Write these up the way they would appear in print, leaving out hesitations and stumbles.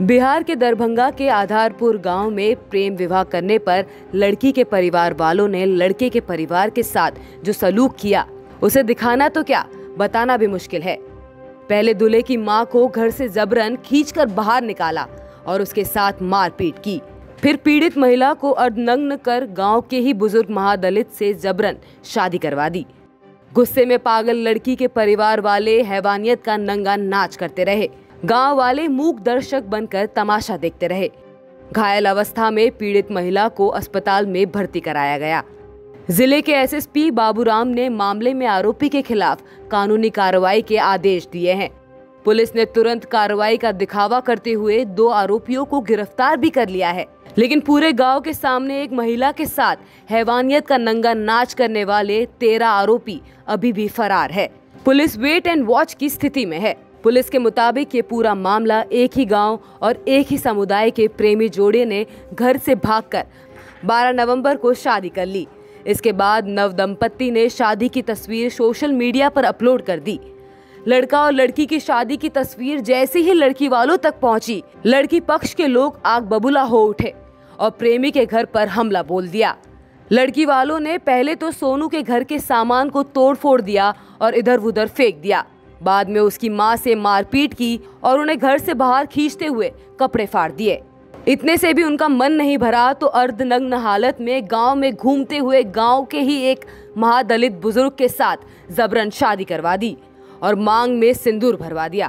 बिहार के दरभंगा के आधारपुर गांव में प्रेम विवाह करने पर लड़की के परिवार वालों ने लड़के के परिवार के साथ जो सलूक किया उसे दिखाना तो क्या, बताना भी मुश्किल है। पहले दूल्हे की मां को घर से जबरन खींचकर बाहर निकाला और उसके साथ मारपीट की। फिर पीड़ित महिला को अर्धनग्न कर गांव के ही बुजुर्ग महादलित से जबरन शादी करवा दी। गुस्से में पागल लड़की के परिवार वाले हैवानियत का नंगा नाच करते रहे। गांव वाले मूक दर्शक बनकर तमाशा देखते रहे। घायल अवस्था में पीड़ित महिला को अस्पताल में भर्ती कराया गया। जिले के एसएसपी बाबूराम ने मामले में आरोपी के खिलाफ कानूनी कार्रवाई के आदेश दिए हैं। पुलिस ने तुरंत कार्रवाई का दिखावा करते हुए 2 आरोपियों को गिरफ्तार भी कर लिया है, लेकिन पूरे गांव के सामने एक महिला के साथ हैवानियत का नंगा नाच करने वाले 13 आरोपी अभी भी फरार है। पुलिस वेट एंड वॉच की स्थिति में है। पुलिस के मुताबिक ये पूरा मामला एक ही गांव और एक ही समुदाय के प्रेमी जोड़े ने घर से भागकर 12 नवंबर को शादी कर ली। इसके बाद नव दंपत्ति ने शादी की तस्वीर सोशल मीडिया पर अपलोड कर दी। लड़का और लड़की की शादी की तस्वीर जैसे ही लड़की वालों तक पहुंची, लड़की पक्ष के लोग आग बबूला हो उठे और प्रेमी के घर पर हमला बोल दिया। लड़की वालों ने पहले तो सोनू के घर के सामान को तोड़ फोड़ दिया और इधर उधर फेंक दिया। बाद में उसकी मां से मारपीट की और उन्हें घर से बाहर खींचते हुए कपड़े फाड़ दिए। इतने से भी उनका मन नहीं भरा तो अर्धनग्न हालत में गांव में घूमते हुए गांव के ही एक महादलित बुजुर्ग के साथ जबरन शादी करवा दी और मांग में सिंदूर भरवा दिया।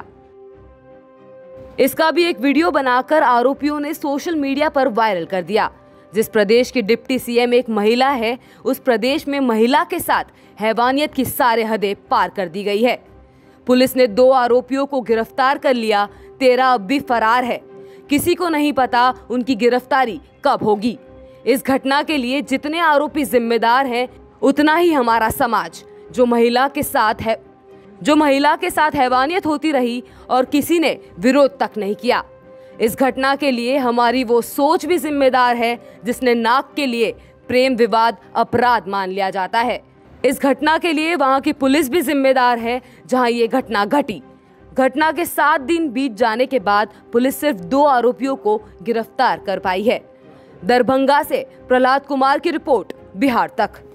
इसका भी एक वीडियो बनाकर आरोपियों ने सोशल मीडिया पर वायरल कर दिया। जिस प्रदेश की डिप्टी सीएम एक महिला है, उस प्रदेश में महिला के साथ हैवानियत की सारे हदें पार कर दी गई है। पुलिस ने 2 आरोपियों को गिरफ्तार कर लिया, 13 अब भी फरार है। किसी को नहीं पता उनकी गिरफ्तारी कब होगी। इस घटना के लिए जितने आरोपी जिम्मेदार हैं, उतना ही हमारा समाज जो महिला के साथ हैवानियत होती रही और किसी ने विरोध तक नहीं किया। इस घटना के लिए हमारी वो सोच भी जिम्मेदार है जिसने नाक के लिए प्रेम विवाद अपराध मान लिया जाता है। इस घटना के लिए वहां की पुलिस भी जिम्मेदार है जहां ये घटना घटी। घटना के 7 दिन बीत जाने के बाद पुलिस सिर्फ 2 आरोपियों को गिरफ्तार कर पाई है। दरभंगा से प्रहलाद कुमार की रिपोर्ट, बिहार तक।